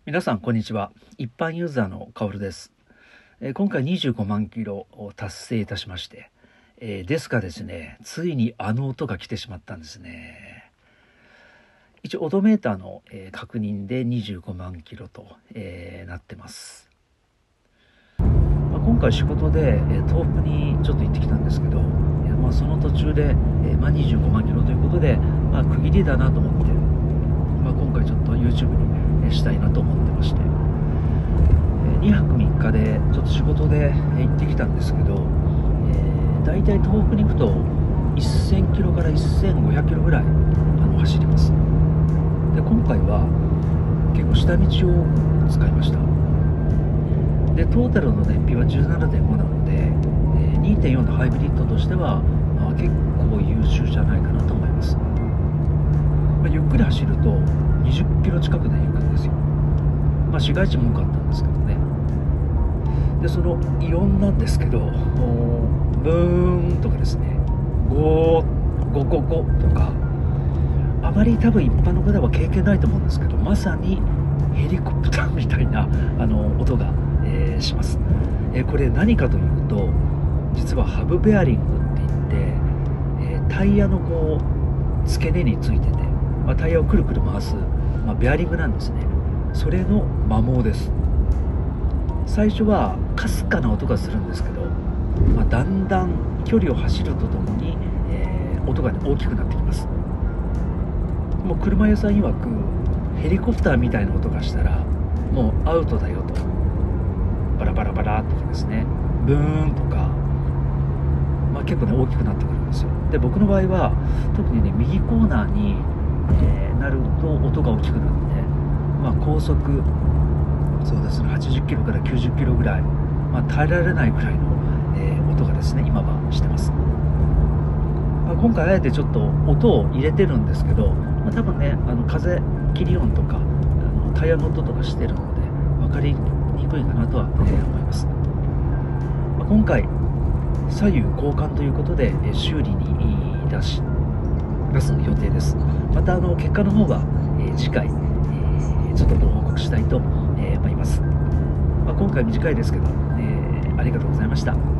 皆さんこんにちは。一般ユーザーのカオルです。今回25万キロを達成いたしまして、ですがですね、ついにあの音が来てしまったんですね。一応オドメーターの、確認で25万キロと、なってます。今回仕事で、遠くにちょっと行ってきたんですけど、その途中で、25万キロということで、区切りだなと思って、今回ちょっと YouTube にしたいなと思ってまして、2泊3日でちょっと仕事で行ってきたんですけど、だいたい東北に行くと1000キロから1500キロぐらい走ります。で今回は結構下道を使いました。でトータルの燃費は 17.5 なので、2.4 のハイブリッドとしては、結構優秀じゃないかなと思います。ゆっくり走ると20キロ近くで行くんですよ。市街地も多かったんですけどね。でその異音なんですけど、ブーンとかですね、ゴーゴゴゴとか、あまり多分一般の方は経験ないと思うんですけど、まさにヘリコプターみたいな音が、します。これ何かというと、実はハブベアリングって言って、タイヤのこう付け根についてて、タイヤをくるくる回す、ベアリングなんですね。それの摩耗です。最初はかすかな音がするんですけど、だんだん距離を走るとともに、音が、大きくなってきます。もう車屋さん曰くヘリコプターみたいな音がしたらもうアウトだよと、バラバラバラとかですね、ブーンとか、結構ね大きくなってくるんですよ。で僕の場合は特にね右コーナーに、なると音が大きくなって、高速そうですね80キロから90キロぐらい、耐えられないぐらいの、音がですね今はしてます。今回あえてちょっと音を入れてるんですけど、多分ね風切り音とかタイヤの音とかしてるので分かりにくいかなとは、思います。今回左右交換ということで、修理に出す予定です。また結果の方は、次回、ちょっとご報告したいと、思います。今回短いですけど、ありがとうございました。